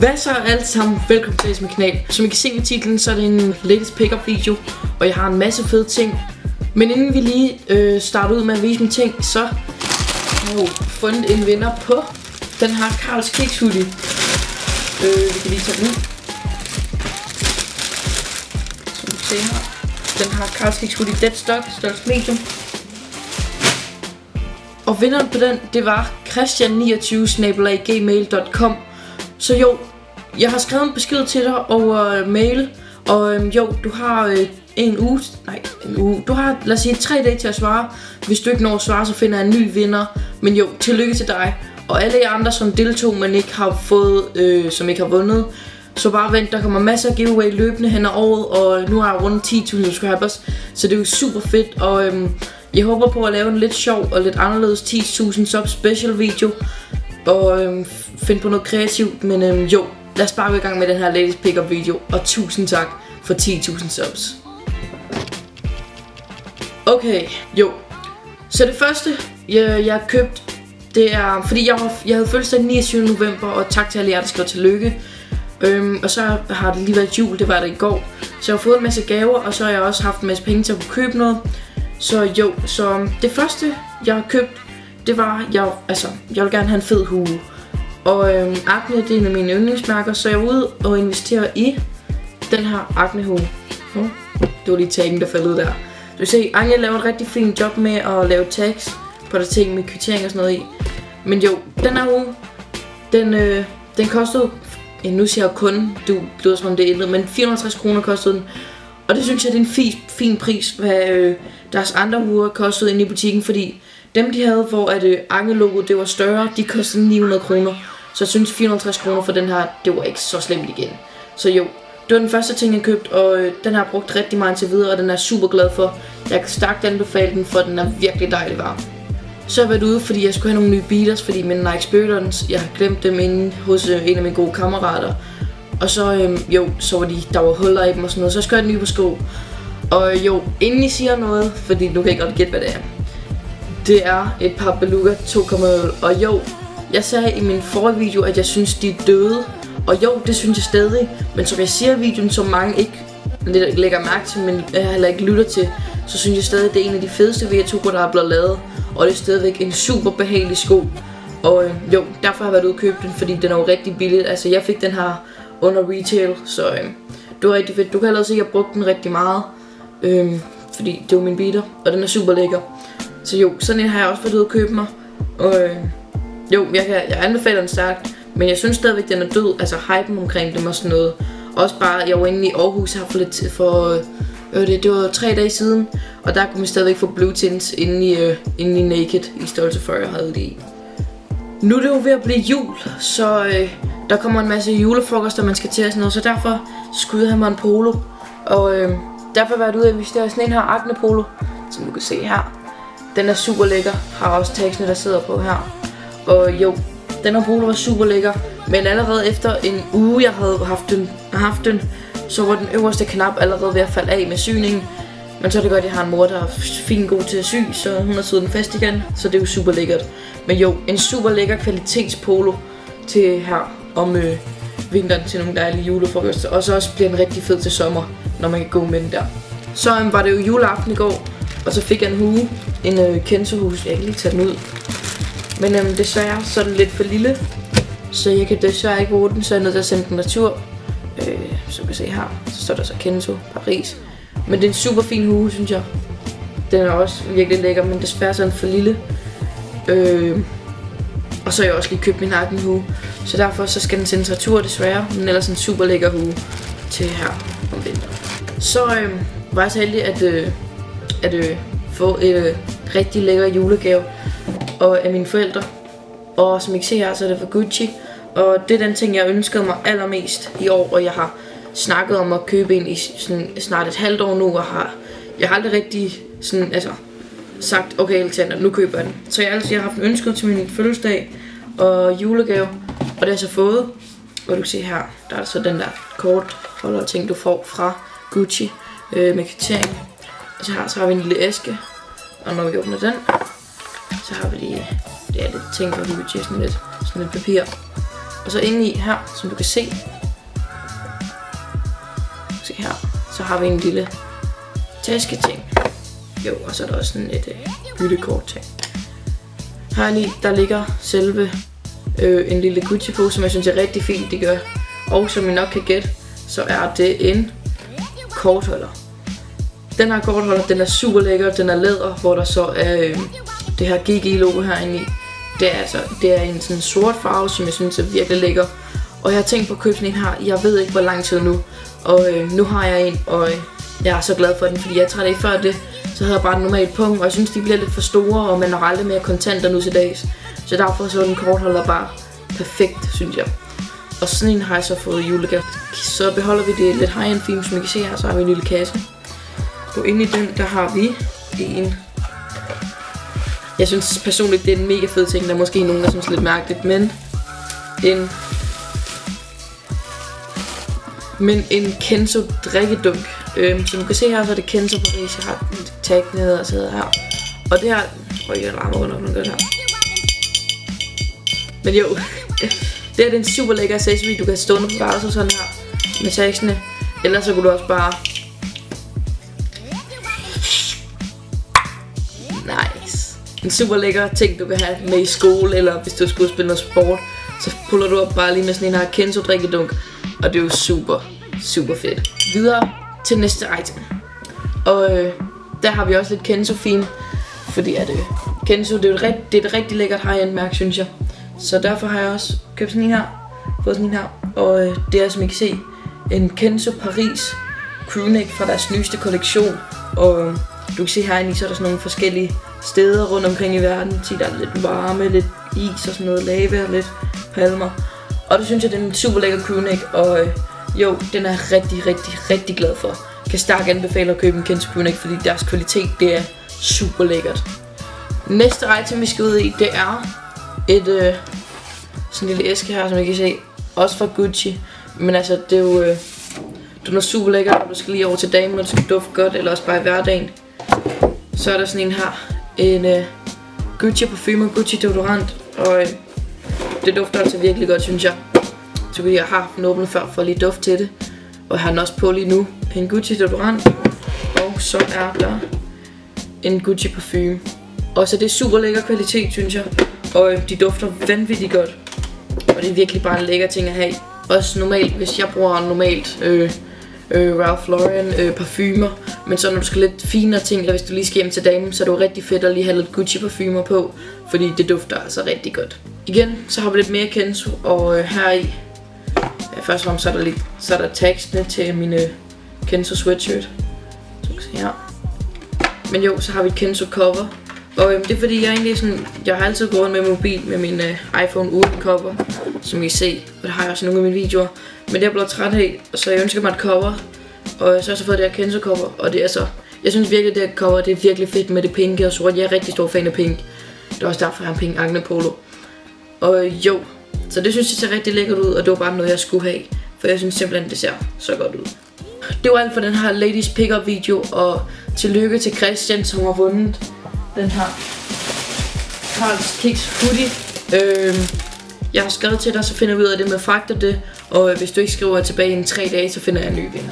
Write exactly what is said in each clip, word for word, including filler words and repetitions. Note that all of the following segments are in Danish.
Hvad så alle sammen? Velkommen til min kanal. Som I kan se ved titlen, så er det en latest pickup video, og jeg har en masse fede ting. Men inden vi lige øh, starter ud med at vise mine ting, så har jeg fundet en vinder på den her Carls Kiks hoodie. Øh, vi kan lige tage den ud. Som du ser her. Den her Carls Kiks hoodie Deadstock, størrelse medium. Og vinderen på den, det var Christian niogtyve snabel-a gmail punktum com. Så jo, jeg har skrevet en besked til dig over mail, og øhm, jo, du har øh, en uge, nej, en uge, du har, lad os sige, tre dage til at svare. Hvis du ikke når at svare, så finder jeg en ny vinder. Men jo, tillykke til dig. Og alle jer andre, som deltog, men ikke har fået, øh, som ikke har vundet, så bare vent, der kommer masser af giveaway løbende hen ad året, og nu har jeg rundt ti tusind subscribers, så det er jo super fedt, og øhm, jeg håber på at lave en lidt sjov og lidt anderledes ti tusind sub special video, og øhm, finde på noget kreativt, men øhm, jo, lad os bare gå i gang med den her latest pickup video, og tusind tak for ti tusind subs. Okay, jo, så det første, jeg, jeg har købt, det er, fordi jeg, jeg havde fødselsdag den niogtyvende november, og tak til alle jer, der skrev tillykke. Øhm, og så har det lige været jul, det var det i går. Så jeg har fået en masse gaver, og så har jeg også haft en masse penge til at kunne købe noget. Så jo, så det første jeg har købt, det var, jeg, altså, jeg vil gerne have en fed hue. Og øhm, Acne, det er en af mine yndlingsmærker, så jeg er ude og investere i den her Acne hue. Oh, det var lige taggen, der faldt ud der. Du kan se, Anja laver et rigtig fint job med at lave tags på der ting med kvittering og sådan noget i. Men jo, den her hue, den, øh, den kostede, ja, nu siger jeg kun, du lyder som om det er ændret, men fire hundrede og halvtreds kroner kostede den. Og det synes jeg, det er en fin, fin pris, hvad øh, deres andre huer kostede inde i butikken, fordi dem de havde, hvor at øh, Ange-logo det var større, de kostede ni hundrede kroner. Så jeg synes fire hundrede og halvtreds kroner for den her, det var ikke så slemt igen. Så jo, det var den første ting jeg købte, og øh, den har jeg brugt rigtig meget til videre, og den er super glad for. Jeg kan stærkt anbefale den, for den er virkelig dejlig varm. Så har jeg været ude, fordi jeg skulle have nogle nye beaters, fordi mine Nike Spiritons, jeg har glemt dem inde hos øh, en af mine gode kammerater. Og så, øh, jo, så var de, der var huller i dem og sådan noget, så jeg skulle have en ny på sko. Og øh, jo, inden I siger noget, fordi nu kan jeg godt gætte, hvad det er. Det er et par Beluga to komma nul, og jo, jeg sagde i min forrige video, at jeg synes, de er døde. Og jo, det synes jeg stadig, men som jeg siger i videoen, som mange ikke lægger mærke til, men jeg heller ikke lytter til, så synes jeg stadig, det er en af de fedeste V to, der er blevet lavet. Og det er stadigvæk en super behagelig sko. Og øh, jo, derfor har jeg været ude og købe den, fordi den er jo rigtig billig. Altså jeg fik den her under retail, så øh, det var rigtig fedt. Du kan allerede se, at jeg brugte den rigtig meget, øh, fordi det var min beater, og den er super lækker. Så jo, sådan en har jeg også været ude og købe mig. Og øh, jo, jeg, kan, jeg anbefaler den stærkt, men jeg synes stadigvæk, den er død. Altså hypen omkring dem og sådan noget. Også bare, jeg var inde i Aarhus her for lidt for... Øh, det, det var tre dage siden, og der kunne man stadigvæk få blue tints inde i, øh, inde i Naked i størrelse fyrre, jeg havde det i. Nu er det jo ved at blive jul, så øh, der kommer en masse julefrokoster, man skal til og sådan noget, så derfor skulle jeg have mig en polo. Og øh, derfor var jeg ude og investere i sådan en her Acne polo, som du kan se her. Den er super lækker, har også tagsene, der sidder på her. Og jo, den her polo var super lækker, men allerede efter en uge, jeg havde haft den, haft den så var den øverste knap allerede ved at falde af med syningen. Men så er det godt, at jeg har en mor, der er fint god til at sy, så hun har syet den fast igen. Så det er jo super lækkert. Men jo, en super lækker kvalitetspolo til her om øh, vinteren til nogle dejlige julefrokoster. Og så også bliver den rigtig fed til sommer, når man kan gå med den der. Så øh, var det jo juleaften i går, og så fik jeg en hue, en øh, Kenzo-hue. Jeg kan lige tage den ud. Men øh, desværre så er den lidt for lille, så jeg kan desværre ikke bruge den, så jeg er nødt til at sende den retur. Øh, som kan se her, så står der så Kenzo, Paris. Men det er en super fin hue, synes jeg. Den er også virkelig lækker, men desværre så er den for lille. øh, Og så har jeg også lige købt min Acne hue, så derfor så skal den sendes retur desværre. Men ellers en super lækker hue til her om vinteren. Så øh, var jeg så heldig at, øh, at øh, få et øh, rigtig lækker julegave og af mine forældre. Og som I kan se her, så er det fra Gucci. Og det er den ting, jeg ønskede mig allermest i år, og jeg har snakket om at købe en i sådan snart et halvt år nu, og har, jeg har aldrig rigtig sådan, altså, sagt, okay Alexander, nu køber jeg den. Så jeg har altid haft en ønske til min fødselsdag og julegave, og det har jeg så fået. Og du kan se her, der er så den der kortholder ting, du får fra Gucci øh, med kvittering. Og så her så har vi en lille æske, og når vi åbner den, så har vi lige, det er lidt ting fra Gucci, sådan lidt, sådan lidt papir. Og så inde i her, som du kan se. Se her, så har vi en lille tasketing. Jo, og så er der også sådan et øh, byttekort ting. Her der ligger selve øh, en lille Gucci-pose, som jeg synes er rigtig fint, det gør. Og som I nok kan gætte, så er det en kortholder. Den her kortholder, den er super lækker, den er læder, hvor der så er øh, det her G G-logo herinde i. Det er altså, det er en sådan sort farve, som jeg synes er virkelig lækker. Og jeg har tænkt på at købe sådan en her, jeg ved ikke hvor lang tid nu. Og øh, nu har jeg en, og øh, jeg er så glad for den, fordi jeg tror det før det, så havde jeg bare den normalt punkt, og jeg synes de bliver lidt for store, og man har aldrig mere kontanter nu til dags. Så derfor så er den kortholder bare perfekt, synes jeg. Og sådan en har jeg så fået julegave. Så beholder vi det lidt high-end film, som I kan se her, så har vi en lille kasse. Og inde i den, der har vi en... Jeg synes personligt, det er en mega fed ting, der er måske nogen, der synes lidt mærkeligt, men... En... Men en Kenzo drikkedunk. Øhm, som du kan se her, så er det Kenzo Paris. Jeg har et tag nede og sidder her. Og det her... Prøv ikke at larme rundt om noget her. Men jo... Det her det er en super lækker accessory, du kan stå på værelset sådan her. Med tagsene. Ellers så kunne du også bare... Nice. En super lækker ting, du kan have med i skole, eller hvis du skulle spille noget sport. Så puller du op bare lige med sådan en her Kenzo drikkedunk. Og det er jo super, super fedt. Videre til næste item. Og øh, der har vi også lidt Kenzo theme. Fordi at øh, Kenzo, det er, et rigt, det er et rigtig lækkert high-end mærke, synes jeg. Så derfor har jeg også købt sådan en her. Fået sådan en her. Og øh, det er, som I kan se, en Kenzo Paris crewneck fra deres nyeste kollektion. Og øh, du kan se herinde i, så er der sådan nogle forskellige steder rundt omkring i verden. Så der er lidt varme, lidt is og sådan noget lava og lidt palmer. Og det synes jeg, den er en super lækker crewneck. Og øh, jo, den er jeg rigtig, rigtig, rigtig glad for. Jeg kan stærkt anbefale at købe en Kenzo crewneck, fordi deres kvalitet, det er super lækkert. Næste item, vi skal ud i, det er et øh, sådan en lille æske her, som I kan se. Også fra Gucci. Men altså, det er jo øh, den er super lækker, når du skal lige over til damen, når du skal dufte godt, eller også bare i hverdagen. Så er der sådan en her. En øh, Gucci parfume og Gucci deodorant. Og øh, det dufter altså virkelig godt, synes jeg. Så jeg har den åbnet før for at lige duft til det. Og jeg har den også på lige nu. En Gucci deodorant. Og så er der en Gucci parfume. Og så det er super lækker kvalitet, synes jeg. Og øh, de dufter vanvittigt godt. Og det er virkelig bare en lækker ting at have. Også normalt, hvis jeg bruger normalt øh, øh, Ralph Lauren øh, parfumer. Men så når du skal lidt finere ting, eller hvis du lige skal hjem til damen, så er det jo rigtig fedt at lige have lidt Gucci parfumer på. Fordi det dufter altså rigtig godt. Igen, så har vi lidt mere Kenzo, og øh, her i ja, først og fremmest så er der, lidt, så er der tagsene til mine Kenzo sweatshirt. Så kan se her. Men jo, så har vi et Kenzo cover. Og øhm, det er fordi, jeg egentlig sådan, jeg har altid gået med mobil med min øh, iPhone uden cover, som I kan se. Og det har jeg også i nogle af mine videoer. Men det er jeg blevet træt af, så jeg ønsker mig et cover. Og så har jeg så fået det her Kenzo cover, og det er så... Jeg synes virkelig, det her cover, det er virkelig fedt med det pinke og sort. Jeg er rigtig stor fan af pink. Det er også derfor, jeg har en pink Agne Polo. Og jo, så det synes jeg ser rigtig lækkert ud, og det var bare noget, jeg skulle have. For jeg synes simpelthen, det ser så godt ud. Det var alt for den her Ladies Pickup video, og tillykke til Christian, som har vundet den her Carl's Kicks hoodie. Øhm, jeg har skrevet til dig, så finder vi ud af det med at fragte det. Og hvis du ikke skriver tilbage i en tre dage, så finder jeg en ny vinder.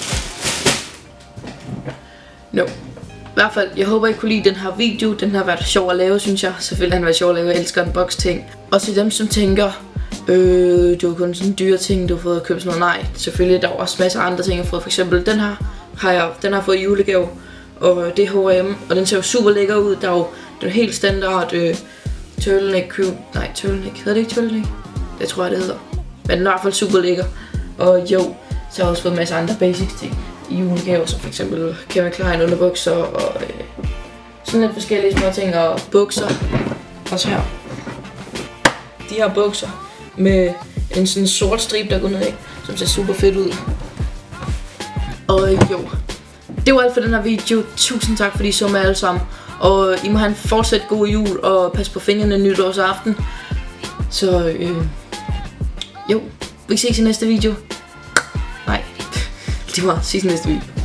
No. I hvert fald, jeg håber I kunne lide den her video. Den har været sjov at lave, synes jeg. Selvfølgelig har den været sjov at lave. Jeg elsker unbox ting. Og til dem, som tænker, øh, det var kun sådan dyre ting, du har fået at købe sådan noget. Nej, selvfølgelig der er også masser af andre ting, jeg har fået. For eksempel den her har jeg, den har jeg fået i julegave. Og det er H og M, og den ser jo super lækker ud. Der er jo den helt standard øh, turtleneck crew. Nej, turtleneck. Hedder det ikke turtleneck? Det tror jeg, det hedder. Men den er i hvert fald super lækker. Og jo, så har jeg også fået en masse andre basics ting i julegaver, som for eksempel Kevin Klein underbukser og øh, sådan lidt forskellige små ting, og bukser. Og så her. De her bukser med en sådan sort stribe, der går ned, ikke? Som ser super fedt ud. Og øh, jo, det var alt for den her video. Tusind tak fordi I så med alle sammen. Og I må have en fortsat god jul og pas på fingrene nytårsaften. Så øh, jo, vi ses i næste video. Nej, det var sidste næste video.